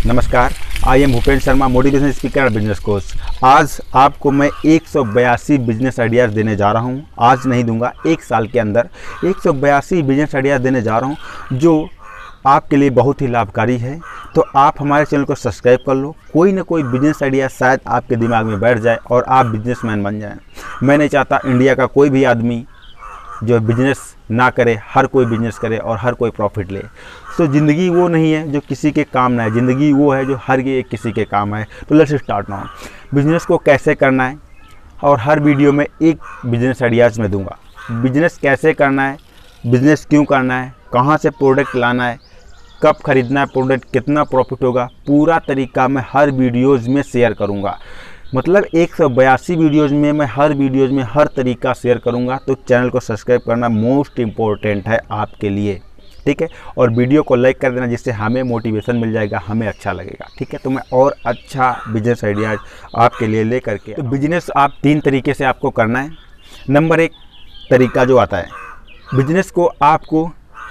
नमस्कार, I am Bhupendra Sharma, motivation speaker और business coach. आज आपको मैं 182 बिजनेस आइडियाज़ देने जा रहा हूं। आज नहीं दूंगा, एक साल के अंदर 182 बिजनेस आइडियाज़ देने जा रहा हूं जो आपके लिए बहुत ही लाभकारी है। तो आप हमारे चैनल को सब्सक्राइब कर लो। कोई ना कोई बिजनेस आइडिया शायद आपके दिमाग में बैठ जाए और आप बिजनेसमैन बन जाएं। मैं नहीं चाहता इंडिया का कोई भी आदमी जो बिजनेस ना करे, हर कोई बिजनेस करे और हर कोई प्रॉफिट ले। तो ज़िंदगी वो नहीं है जो किसी के काम ना है, ज़िंदगी वो है जो हर एक किसी के काम है। तो लेट्स स्टार्ट नाउ। बिजनेस को कैसे करना है और हर वीडियो में एक बिजनेस आइडियाज़ में दूंगा। बिजनेस कैसे करना है, बिजनेस क्यों करना है, कहाँ से प्रोडक्ट लाना है, कब खरीदना है प्रोडक्ट, कितना प्रॉफिट होगा, पूरा तरीका मैं हर वीडियोज़ में शेयर करूँगा। मतलब 182 वीडियोज़ में मैं हर वीडियोज़ में हर तरीका शेयर करूंगा। तो चैनल को सब्सक्राइब करना मोस्ट इम्पोर्टेंट है आपके लिए, ठीक है। और वीडियो को लाइक कर देना, जिससे हमें मोटिवेशन मिल जाएगा, हमें अच्छा लगेगा, ठीक है। तो मैं और अच्छा बिजनेस आइडियाज आपके लिए ले करके। तो बिजनेस आप 3 तरीके से आपको करना है। नंबर 1 तरीका जो आता है, बिजनेस को आपको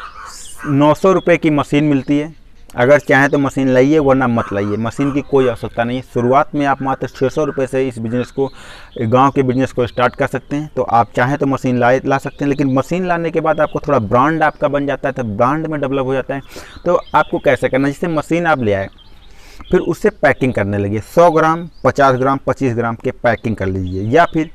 900 रुपये की मशीन मिलती है। अगर चाहें तो मशीन लाइए, वरना मत लाइए। मशीन की कोई आवश्यकता नहीं है। शुरुआत में आप मात्र 600 रुपये से इस बिज़नेस को, गांव के बिज़नेस को स्टार्ट कर सकते हैं। तो आप चाहें तो मशीन ला सकते हैं, लेकिन मशीन लाने के बाद आपको थोड़ा ब्रांड आपका बन जाता है, तो ब्रांड में डेवलप हो जाता है। तो आपको कैसे करना है, जैसे मशीन आप ले आए, फिर उससे पैकिंग करने लगिए। 100 ग्राम, 50 ग्राम, 25 ग्राम के पैकिंग कर लीजिए, या फिर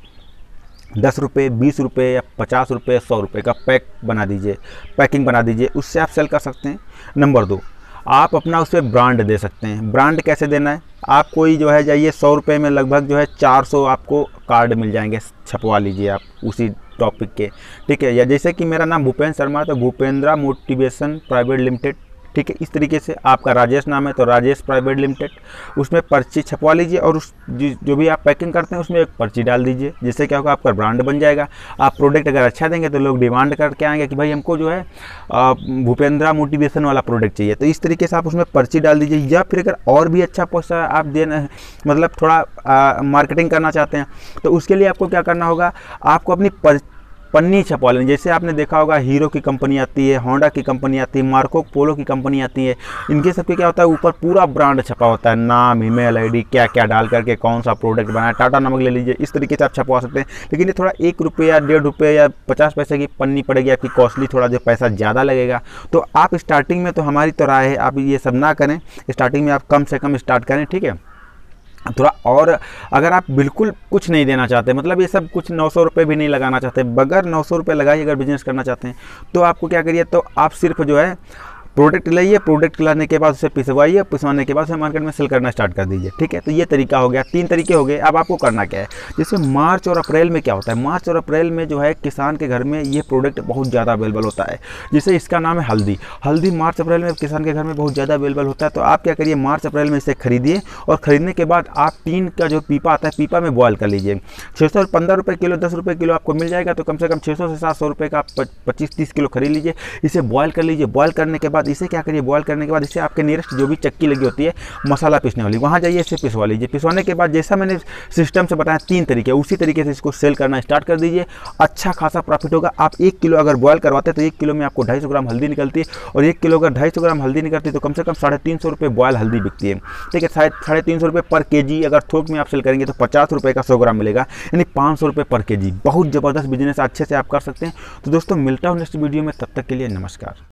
10 रुपये, 20 रुपये या 50 रुपये, 100 रुपये का बना दीजिए, पैकिंग बना दीजिए। उससे आप सेल कर सकते हैं। नंबर 2, आप अपना उस पर ब्रांड दे सकते हैं। ब्रांड कैसे देना है, आप कोई जो है जाइए, 100 रुपये में लगभग जो है 400 आपको कार्ड मिल जाएंगे, छपवा लीजिए आप उसी टॉपिक के, ठीक है। या जैसे कि मेरा नाम भूपेंद्र शर्मा, तो भूपेंद्रा मोटिवेशन प्राइवेट लिमिटेड, ठीक है। इस तरीके से आपका राजेश नाम है तो राजेश प्राइवेट लिमिटेड, उसमें पर्ची छपवा लीजिए और उस जो भी आप पैकिंग करते हैं उसमें एक पर्ची डाल दीजिए। जिससे क्या होगा, आपका ब्रांड बन जाएगा। आप प्रोडक्ट अगर अच्छा देंगे तो लोग डिमांड करके आएंगे कि भाई हमको जो है भूपेंद्रा मोटिवेशन वाला प्रोडक्ट चाहिए। तो इस तरीके से आप उसमें पर्ची डाल दीजिए। या फिर अगर और भी अच्छा पैसा आप देना, मतलब थोड़ा मार्केटिंग करना चाहते हैं, तो उसके लिए आपको क्या करना होगा, आपको अपनी पन्नी छपवा लेंगे। जैसे आपने देखा होगा, हीरो की कंपनी आती है, होंडा की कंपनी आती है, मार्को पोलो की कंपनी आती है। इनके सबके क्या होता है, ऊपर पूरा ब्रांड छपा होता है, नाम, ईमेल आईडी, क्या क्या डाल करके कौन सा प्रोडक्ट बनाया। टाटा नमक ले लीजिए, इस तरीके से आप छपवा सकते हैं। लेकिन ये थोड़ा 1 रुपये या 1.5 रुपये या 50 पैसे की पन्नी पड़ेगी आपकी, कॉस्टली, थोड़ा जो पैसा ज़्यादा लगेगा। तो आप स्टार्टिंग में, तो हमारी तो राय है आप ये सब ना करें। स्टार्टिंग में आप कम से कम स्टार्ट करें, ठीक है। थोड़ा और अगर आप बिल्कुल कुछ नहीं देना चाहते, मतलब ये सब कुछ 900 रुपये भी नहीं लगाना चाहते, बगैर 900 रुपये लगाइए अगर बिजनेस करना चाहते हैं, तो आपको क्या करिए, तो आप सिर्फ जो है प्रोडक्ट लाइए, प्रोडक्ट लाने के बाद उसे पिसवाइए, पिसवाने के बाद उसे मार्केट में सेल करना स्टार्ट कर दीजिए, ठीक है। तो ये तरीका हो गया, 3 तरीके हो गए। अब आपको करना क्या है, जैसे मार्च और अप्रैल में क्या होता है, मार्च और अप्रैल में जो है किसान के घर में ये प्रोडक्ट बहुत ज़्यादा अवेलेबल होता है। जैसे इसका नाम है हल्दी। हल्दी मार्च अप्रैल में किसान के घर में बहुत ज़्यादा अवेलेबल होता है। तो आप क्या करिए, मार्च अप्रैल में इसे खरीदिए, और ख़रीदने के बाद आप टीन का जो पीपा आता है, पीपा में बॉयल कर लीजिए। 615 रुपये किलो, 10 रुपये किलो आपको मिल जाएगा। तो कम से कम 600 से 700 रुपये का 25-30 किलो खरीद लीजिए। इसे बॉयल कर लीजिए। बॉयल करने के बाद इसे क्या करिए, बॉयल करने के बाद इसे आपके नियरेस्ट जो भी चक्की लगी होती है मसाला पीसने वाली, वहाँ जाइए, इसे पिसवा लीजिए। पिसवाने के बाद जैसा मैंने सिस्टम से बताया 3 तरीके, उसी तरीके से इसको सेल करना स्टार्ट कर दीजिए। अच्छा खासा प्रॉफिट होगा। आप 1 किलो अगर बॉयल करवाते हैं तो 1 किलो में आपको 250 ग्राम हल्दी निकलती है, और 1 किलो अगर 250 ग्राम हल्दी निकलती है तो कम से कम 350 रुपये बॉयल हल्दी बिकती है, ठीक है। 350 रुपये पर केजी अगर थोक में आप सेल करेंगे तो 50 रुपये का 100 ग्राम मिलेगा, यानी 500 रुपये पर केजी। बहुत ज़बरदस्त बिजनेस अच्छे से आप कर सकते हैं। तो दोस्तों, मिलता हूँ नेक्स्ट वीडियो में, तब तक के लिए नमस्कार।